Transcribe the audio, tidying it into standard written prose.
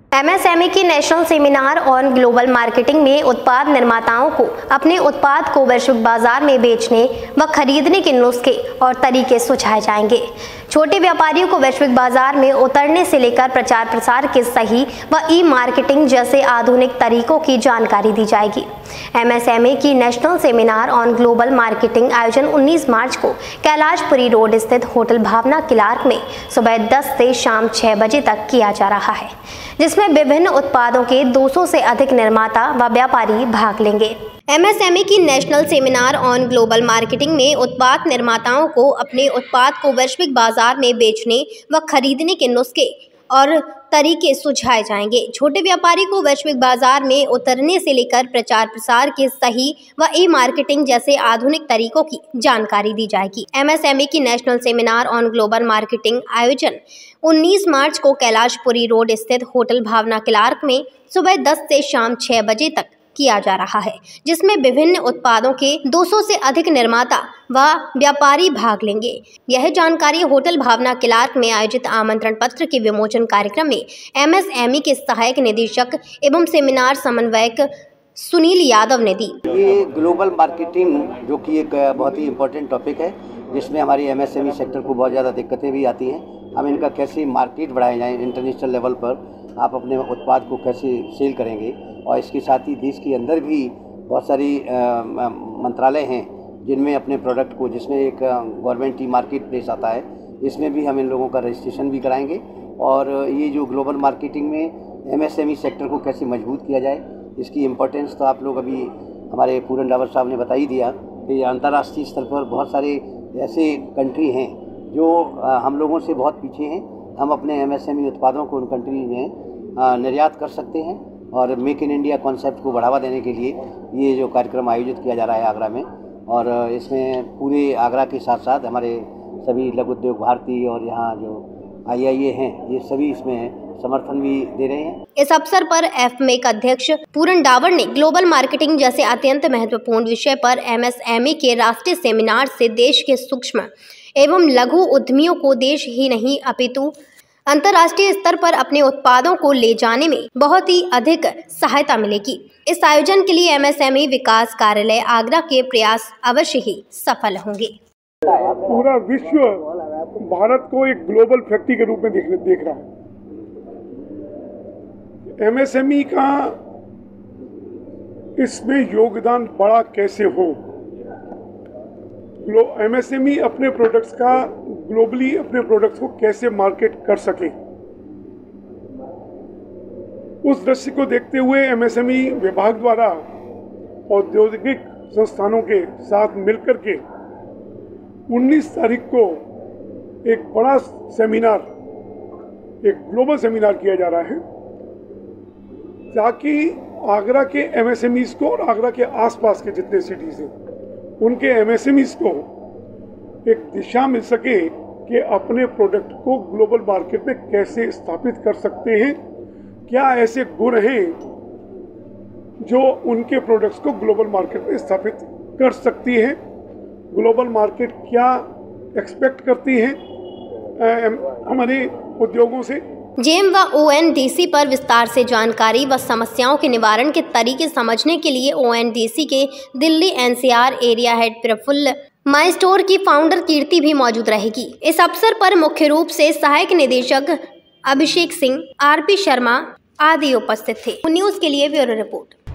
MSME की national seminar on global marketing में उत्पाद निर्माताओं को अपने उत्पाद को वैश्विक बाजार में बेचने व खरीदने के नुस्खे और तरीके सुझाए जाएंगे। छोटे व्यापारियों को वैश्विक बाजार में उतरने से लेकर प्रचार प्रसार के सही व ई मार्केटिंग जैसे आधुनिक तरीकों की जानकारी दी जाएगी। MSME की national seminar on global marketing आयोजन 19 मार्च को कैलाशपुरी रोड स्थित होटल भावना क्लार्क में सुबह 10 से शाम 6 बजे तक किया जा रहा है, जिसमें विभिन्न उत्पादों के 200 से अधिक निर्माता व व्यापारी भाग लेंगे। MSME की national seminar on global marketing में उत्पाद निर्माताओं को अपने उत्पाद को वैश्विक बाजार में बेचने व खरीदने के नुस्खे और तरीके सुझाए जाएंगे। छोटे व्यापारी को वैश्विक बाजार में उतरने से लेकर प्रचार प्रसार के सही व ई मार्केटिंग जैसे आधुनिक तरीकों की जानकारी दी जाएगी। MSME की national seminar on global marketing आयोजन 19 मार्च को कैलाशपुरी रोड स्थित होटल भावना क्लार्क में सुबह 10 से शाम 6 बजे तक किया जा रहा है, जिसमें विभिन्न उत्पादों के 200 से अधिक निर्माता व व्यापारी भाग लेंगे। यह जानकारी होटल भावना क्लार्क में आयोजित आमंत्रण पत्र के विमोचन कार्यक्रम में MSME के सहायक निदेशक एवं सेमिनार समन्वयक सुनील यादव ने दी। ये ग्लोबल मार्केटिंग जो कि एक बहुत ही इम्पोर्टेंट टॉपिक है, जिसमें हमारी MSME सेक्टर को बहुत ज़्यादा दिक्कतें भी आती हैं। हम इनका कैसे मार्केट बढ़ाए जाएँ, इंटरनेशनल लेवल पर आप अपने उत्पाद को कैसे सेल करेंगे, और इसके साथ ही देश के अंदर भी बहुत सारी मंत्रालय हैं जिनमें अपने प्रोडक्ट को, जिसमें एक गवर्नमेंट ई मार्केट प्लेस आता है, इसमें भी हम इन लोगों का रजिस्ट्रेशन भी कराएंगे। और ये जो ग्लोबल मार्केटिंग में MSME सेक्टर को कैसे मजबूत किया जाए, इसकी इम्पोर्टेंस तो आप लोग अभी हमारे पूरन डावर साहब ने बता ही दिया कि अंतर्राष्ट्रीय स्तर पर बहुत सारे ऐसे कंट्री हैं जो हम लोगों से बहुत पीछे हैं। हम अपने MSME उत्पादों को उन कंट्री में निर्यात कर सकते हैं, और मेक इन इंडिया कॉन्सेप्ट को बढ़ावा देने के लिए ये जो कार्यक्रम आयोजित किया जा रहा है आगरा में, और इसमें पूरे आगरा के साथ साथ हमारे सभी लघु उद्योग भारती और यहाँ जो IIA हैं, ये सभी इसमें समर्थन भी दे रहे हैं। इस अवसर पर FMEC अध्यक्ष पूरन डावर ने ग्लोबल मार्केटिंग जैसे अत्यंत महत्वपूर्ण विषय पर MSME के राष्ट्रीय सेमिनार से देश के सूक्ष्म एवं लघु उद्यमियों को देश ही नहीं अपितु अंतर्राष्ट्रीय स्तर पर अपने उत्पादों को ले जाने में बहुत ही अधिक सहायता मिलेगी। इस आयोजन के लिए MSME विकास कार्यालय आगरा के प्रयास अवश्य ही सफल होंगे। पूरा विश्व भारत को एक ग्लोबल फैक्ट्री के रूप में देख रहा है। MSME का इसमें योगदान बड़ा कैसे हो, MSME अपने प्रोडक्ट्स का ग्लोबली अपने प्रोडक्ट्स को कैसे मार्केट कर सके, उस दृश्य को देखते हुए MSME विभाग द्वारा औद्योगिक संस्थानों के साथ मिलकर के 19 तारीख को एक बड़ा सेमिनार, एक ग्लोबल सेमिनार किया जा रहा है, ताकि आगरा के MSMEs को और आगरा के आसपास के जितने सिटीज हैं उनके MSMEs को एक दिशा मिल सके कि अपने प्रोडक्ट को ग्लोबल मार्केट में कैसे स्थापित कर सकते हैं, क्या ऐसे गुण हैं जो उनके प्रोडक्ट्स को ग्लोबल मार्केट में स्थापित कर सकती हैं, ग्लोबल मार्केट क्या एक्सपेक्ट करती है हमारे उद्योगों से। JEM व ONDC पर विस्तार से जानकारी व समस्याओं के निवारण के तरीके समझने के लिए ONDC के Delhi NCR area head Praful my store की फाउंडर कीर्ति भी मौजूद रहेगी। इस अवसर पर मुख्य रूप से सहायक निदेशक अभिषेक सिंह, RP शर्मा आदि उपस्थित थे। न्यूज़ के लिए ब्यूरो रिपोर्ट।